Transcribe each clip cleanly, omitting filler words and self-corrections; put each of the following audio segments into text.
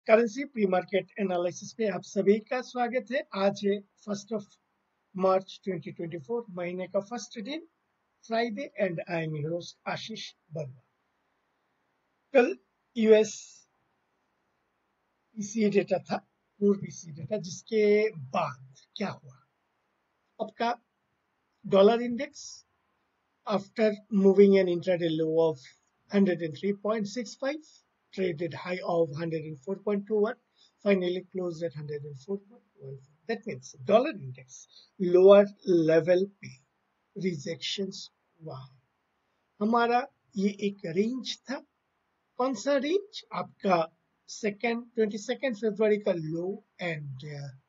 Currency pre market analysis पे आप सभी का स्वागत है। आज है 1 मार्च 2024, महीने का फर्स्ट दिन, Friday, and I am your host Ashish Verma. कल यूएस पीसीए डेटा था, पूर्व पीसीए डेटा, जिसके बाद क्या हुआ? आपका dollar index after moving an intraday low of 103.65, traded high of 104.21, finally closed at 104.14. That means dollar index lower level पे rejections हुआ है। हमारा ये एक रेंज था। कौन सा रेंज? आपका 22 फरवरी का लो एंड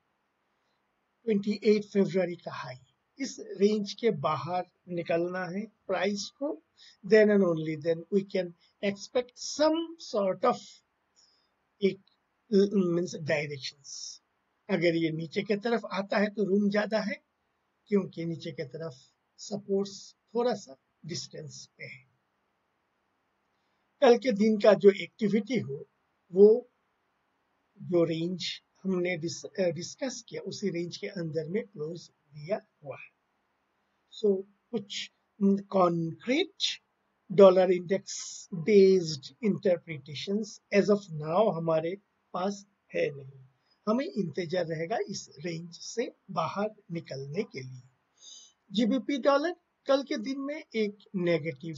28 फरवरी का हाई। इस रेंज के बाहर निकलना है प्राइस को, then and only then we can expect some sort of एक मीन्स डायरेक्शंस। अगर ये नीचे की तरफ आता है तो रूम ज्यादा है, क्योंकि नीचे की तरफ सपोर्ट्स थोड़ा सा डिस्टेंस पे है। कल के दिन का जो एक्टिविटी हो वो जो रेंज हमने डिस्कस किया उसी रेंज के अंदर में क्लोज दिया हुआ है। सो कुछ concrete dollar index based interpretations as of now हमारे पास है नहीं। हमें इंतजार रहेगा इस रेंज से बाहर निकलने के लिए। जीबीपी डॉलर कल के दिन में एक नेगेटिव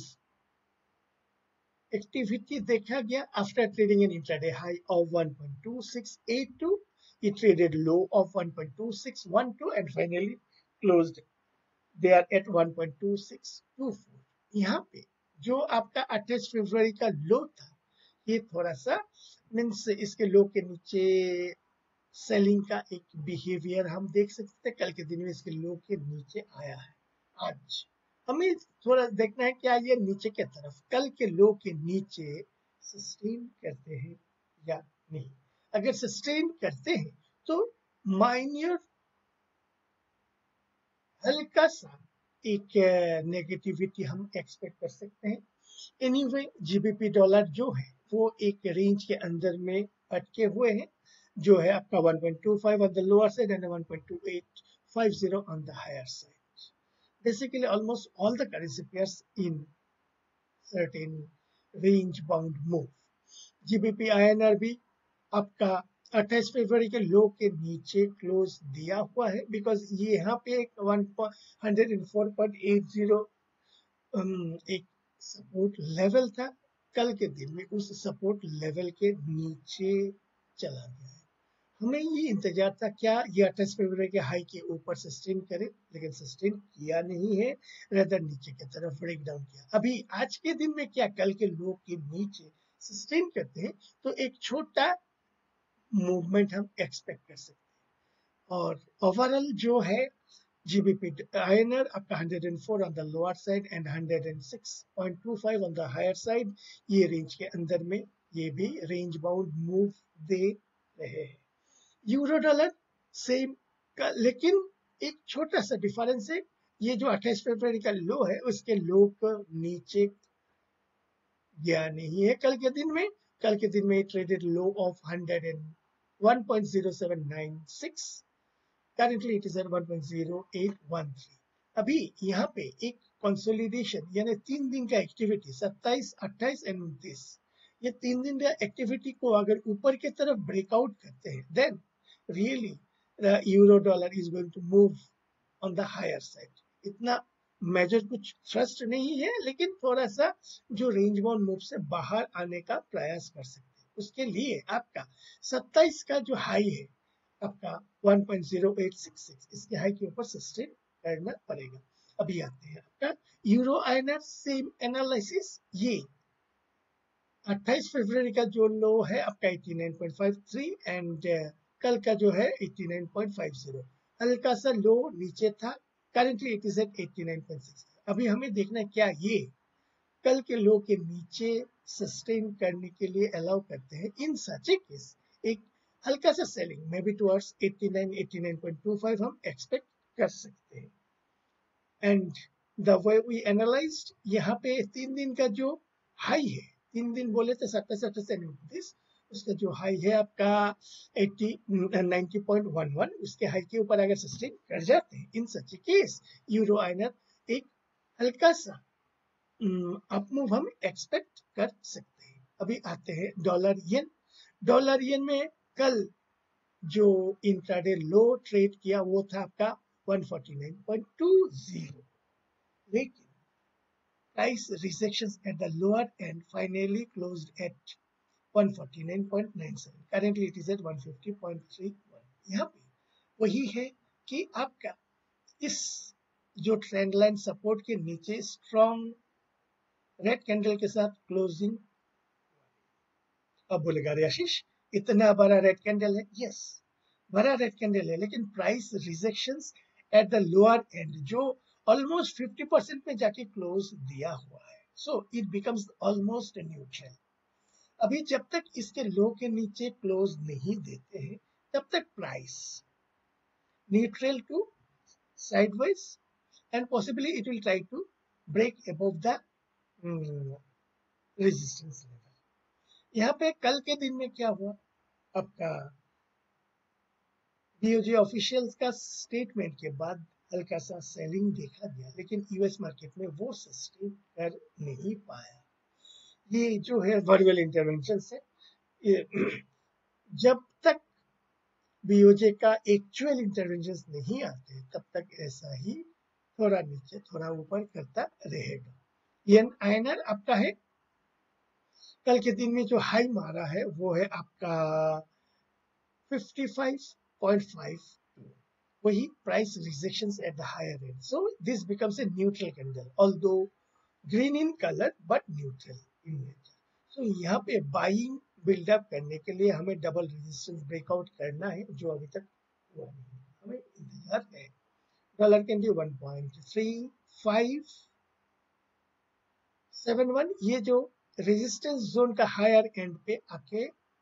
एक्टिविटी देखा गया। After trading an intraday high of 1.2682, it traded low of 1.2612 and finally closed there at 1.2624. यहाँ पे जो आपका 28 फरवरी का लो था, ये थोड़ा सा मीन्स इसके लो के नीचे सेलिंग का एक बिहेवियर हम देख सकते हैं। कल के दिन में इसके लो के नीचे आया है। आज हमें थोड़ा देखना है क्या ये नीचे की तरफ कल के लो के नीचे सस्टेन करते हैं या नहीं। अगर सस्टेन करते हैं तो माइन्यूर हल्का सा एक नेगेटिविटी हम एक्सपेक्ट कर सकते हैं। एनीवे जीबीपी डॉलर जो है वो एक रेंज के अंदर में अटके हुए हैं, जो है आपका 1.25 on the lower side and 1.2850 on the higher side. Basically, almost all the currency pairs in certain range bound move. GBP INR भी आपका 28 फरवरी के लो के नीचे क्लोज दिया हुआ है, बिकॉज ये यहाँ पे एक 104.80 एक सपोर्ट लेवल था। कल के दिन में उस सपोर्ट लेवल के नीचे चला गया है। हमें ये इंतजार था क्या ये 28 फरवरी के हाई के ऊपर सस्टेन करे, लेकिन सस्टेन किया नहीं है, रेदर नीचे की तरफ ब्रेक डाउन किया। अभी आज के दिन में क्या कल के लो के नीचे सस्टेन करते हैं तो एक छोटा मूवमेंट हम एक्सपेक्ट कर सकते हैं। और ओवरऑल जो है GBP INR आपका 104 on the lower side and 106.25 on the higher side, ये रेंज के अंदर में ये भी रेंज बाउंड मूव दे रहे हैं। यूरो डॉलर सेम का, लेकिन एक छोटा सा डिफरेंस है। ये जो 28 फरवरी का लो है उसके लो को नीचे गया नहीं है कल के दिन में। कल के दिन में traded low of 101.0796, currently it is at 1.0813. अभी यहाँ पे एक कंसोलिडेशन यानी 3 दिन का एक्टिविटी 27, 28 एंड 29, ये 3 दिन का एक्टिविटी को अगर ऊपर की तरफ ब्रेकआउट करते हैं then really euro dollar is going to move on the higher side. इतना मेजर कुछ थ्रस्ट नहीं है, लेकिन थोड़ा सा जो रेंज बाउंड मूव से बाहर आने का प्रयास कर सकते हैं। उसके लिए आपका 27 का जो हाई है आपका 1.0866, इसके हाई के ऊपर सस्टेन करना पड़ेगा। अभी आते हैं आपका यूरो आईएनआर, सेम एनालिसिस। ये 28 फरवरी का जो लो है आपका 89.53 एंड कल का जो है 89.50, हल्का सा लो नीचे था। Currently it is at 89.6। अभी हमें देखना है क्या ये कल के लो के नीचे सस्टेन करने के लिए अलाउ करते हैं। इन सच ए केस एक हल्का सा सेलिंग मे बी टुवर्ड्स 89, 89.25 हम एक्सपेक्ट कर सकते हैं। And the way we analyzed, यहाँ पे 3 दिन का जो हाई है, 3 दिन बोले तो 27, 28 एंड 29, उसका जो हाई है आपका 90.11, उसके हाई के ऊपर अगर सस्टेन कर जाते हैं, in such case euro INR एक हल्का सा अप मूव हम एक्सपेक्ट कर सकते हैं। अभी आते हैं डॉलर येन। डॉलर येन में कल जो इंट्राडे लो ट्रेड किया वो था आपका 149.20, लेकिन price rejections at the lower end finally closed at 149.97. Currently it is at 150.31. यहाँ पे वही है कि आपका इस जो ट्रेंड लाइन सपोर्ट के नीचे स्ट्रॉन्ग रेड कैंडल के साथ क्लोजिंग। अब बोलेगा अरे आशीष इतना बड़ा रेड कैंडल है, यस बड़ा रेड कैंडल है, लेकिन price rejections at the lower end जो ऑलमोस्ट 50% में जाके क्लोज दिया हुआ है, so it becomes almost neutral. अभी जब तक इसके लो के नीचे क्लोज नहीं देते हैं तब तक price neutral to sideways and possibly it will try to break above the resistance level। यहाँ पे कल के दिन में क्या हुआ, आपका बीओजे ऑफिशियल्स का स्टेटमेंट के बाद हल्का सा सेलिंग देखा गया, लेकिन यूएस मार्केट में वो सस्टेन कर नहीं पाया। ये जो है वर्चुअल इंटरवेंशन से जब तक बीओजे का एक्चुअल इंटरवेंशन नहीं आते तब तक ऐसा ही थोड़ा नीचे थोड़ा ऊपर करता रहेगा। येन आईएनआर आपका है कल के दिन में जो हाई मारा है वो है आपका 55.52, वही price rejections at the higher end, so this becomes a neutral candle although green in colour but neutral in nature. So यहाँ पे बाइंग बिल्डअप करने के लिए हमें डबल रेजिस्टेंस ब्रेकआउट करना है, जो अभी तक हुआ नहीं, हमें इंतजार है। डॉलर कैंडी 1.3571, ये जो रेजिस्टेंस जोन का हायर एंड पे आके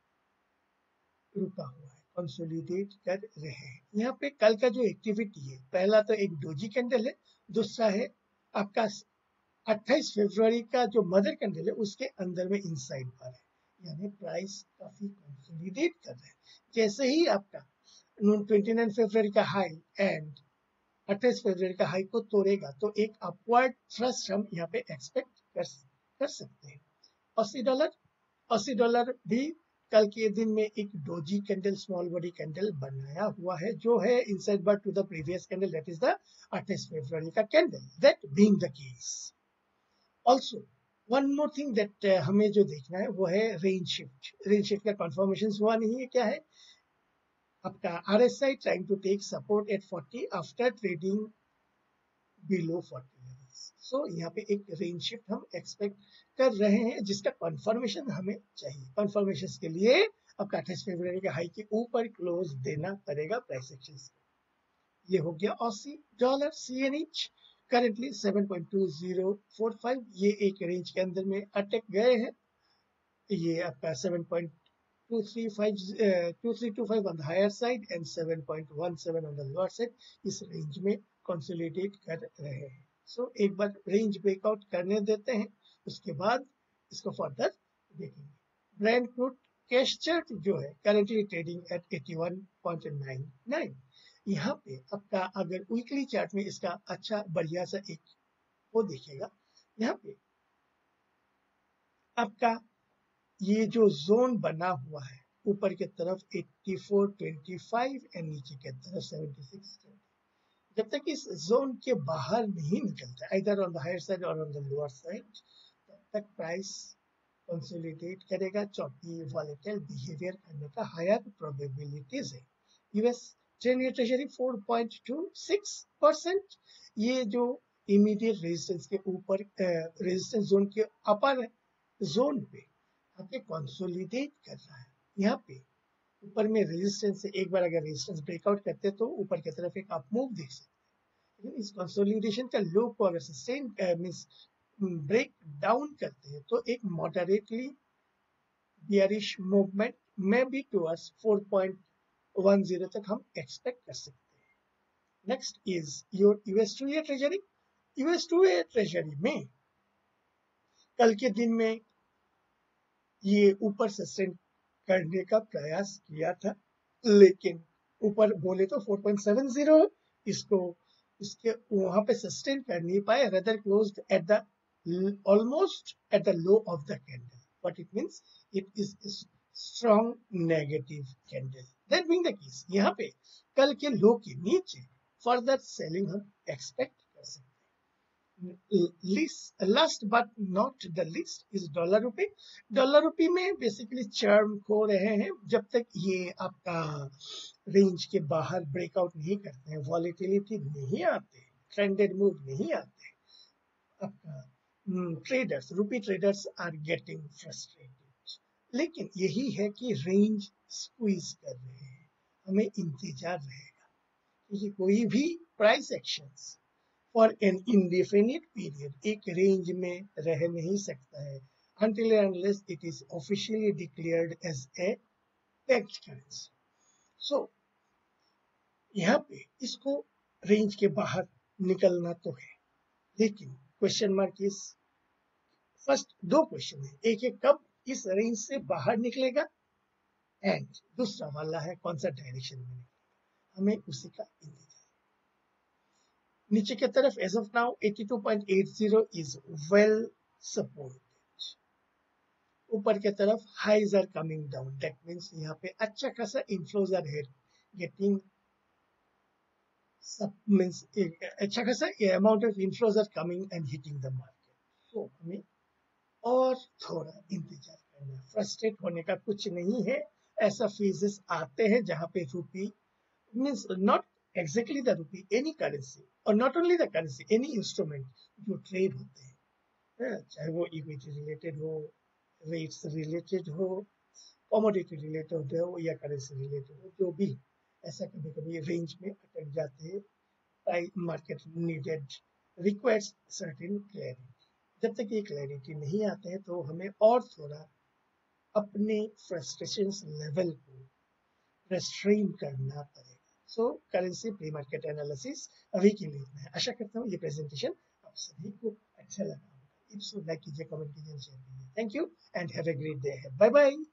रुका हुआ है, कंसोलिडेट कर रहे हैं। यहाँ पे कल का जो एक्टिविटी है, पहला तो एक डोजी कैंडल है, दूसरा है आपका 28 फरवरी का जो मदर कैंडल है उसके अंदर में इनसाइड पर है, यानी प्राइस काफी कंसोलिडेट कर रहे हैं। जैसे ही आपका 29 फरवरी का हाई एंड 28 फरवरी का हाई को तोड़ेगा तो एक अपवर्ड थ्रस्ट हम यहाँ पे एक्सपेक्ट कर सकते हैं। ऑसी डॉलर भी कल के दिन में एक doji candle small body candle बनाया हुआ है, जो है inside but to the previous candle, that is the 28 फरवरी का candle. That being the case, also one more thing that हमें जो देखना है वो है रेंज शिफ्ट। रेंज शिफ्ट का कंफर्मेशन हुआ नहीं है, क्या है आपका RSI trying to take support at 40 after trading below 40 levels। सो यहाँ पे एक रेंज शिफ्ट हम एक्सपेक्ट कर रहे हैं, जिसका कंफर्मेशन हमें चाहिए। कंफर्मेशन के लिए आपका 28 फरवरी के हाई के ऊपर क्लोज देना पड़ेगा प्राइस एक्शन। ये हो गया ऑसी डॉलर। CNH करेंटली 7.2045, ये एक रेंज के अंदर में अटक गए हैं। ये आपका 2325 on the higher side and 7.17 on the lower side, इस रेंज में कंसोलिडेट कर रहे हैं। सो एक बार रेंज ब्रेकआउट करने देते हैं, उसके बाद इसको फर्दर देखेंगे। ब्रेंट क्रूड कैश चार्ट जो है करेंटली ट्रेडिंग एट 81.99। यहाँ पे आपका अगर वीकली चार्ट में इसका अच्छा बढ़िया सा एक वो देखेगा, यहाँ पे आपका ये जो जोन बना हुआ है ऊपर की तरफ 84.25 एंड नीचे की तरफ 76.20, जब तक इस जोन के बाहर नहीं निकलता इधर ऑन द हायर साइड और ऑन द लोअर साइड, तब तक प्राइस कंसोलिडेट करेगा, चौकी वॉलेटाइल बिहेवियर करने का हायर प्रोबेबिलिटीज है। यूएस 10 ईयर ट्रेजरी 4.26%, ये जो इमीडिएट रेजिस्टेंस के ऊपर रेजिस्टेंस जोन के अपर जोन पे आके कंसोलिडेट कर रहा है। यहाँ पे ऊपर में रेजिस्टेंस से एक बार अगर रेजिस्टेंस ब्रेकआउट करते हैं तो ऊपर की तरफ एक अप मूव देख सकते हैं, लेकिन इस कंसोलिडेशन का लो को अगर सस्टेन मींस ब्रेक डाउन करते हैं तो एक मॉडरेटली बियरिश मूवमेंट में भी टुवर्ड्स 4.10 तक हम एक्सपेक्ट कर सकते हैं। Next is your US 2 year treasury. US 2 year treasury में कल के दिन में ये ऊपर सस्टेन करने का प्रयास किया था, लेकिन ऊपर बोले तो 4.70 इसको इसके वहां पे सस्टेन कर नहीं पाए, rather closed at the almost at the low of the candle. What it means? It is a strong negative candle. That being the case, यहाँ पे कल के लो के नीचे फर्दर सेलिंग हम एक्सपेक्ट कर सकते हैं। Last but not the least is dollar rupee. Dollar rupee में बेसिकली चर्म खो रहे हैं जब तक ये आपका रेंज के बाहर ब्रेकआउट नहीं करते हैं, वॉलेटिलिटी नहीं आते, ट्रेंडेड मूव नहीं आते, आपका traders rupee traders are getting frustrated. लेकिन यही है कि रेंज स्क्वीज कर रहे हैं, हमें इंतजार रहेगा क्योंकि कोई भी price actions for an indefinite period एक रेंज में रह नहीं सकता है until and unless it is officially declared as a pegged currency. So यहाँ पे इसको रेंज के बाहर निकलना तो है, लेकिन क्वेश्चन मार्क इज फर्स्ट दो क्वेश्चन है, एक है कब इस रेंज से बाहर निकलेगा एंड दूसरा वाला है कौन सा डायरेक्शन में निकलेगा, हमें उसी का इंतजार। नीचे की तरफ as of now 82.80 is well supported, ऊपर की तरफ highs are coming down, that means यहाँ पे अच्छा खासा इनफ्लोज आर गेटिंग means अच्छा खासा amount of inflows are coming and hitting the market. So हमें और थोड़ा इंतजार करना, फ्रस्ट्रेट होने का कुछ नहीं है। ऐसा फेजेस आते हैं जहां पे rupee means not exactly the rupee, any currency और not only the currency, any instrument जो ट्रेड होते हैं, चाहे वो इक्विटी रिलेटेड हो, रेट्स रिलेटेड हो, कमोडिटी रिलेटेड हो या करेंसी रिलेटेड हो, जो भी ऐसा कभी कभी रेंज में अटक जाते हैं। Price market needed requires certain clarity, जब तक ये क्लैरिटी नहीं आते हैं तो हमें और थोड़ा अपने फ्रस्ट्रेशन लेवल को रेस्ट्रेन करना पड़ेगा। So currency pre market analysis अभी के लिए इतना है। आशा करता हूँ ये प्रेजेंटेशन आप सभी को अच्छा लगा होगा। इफ सो लाइक कीजिए, कमेंट कीजिए, शेयर कीजिए। Thank you and have a great day. Bye bye.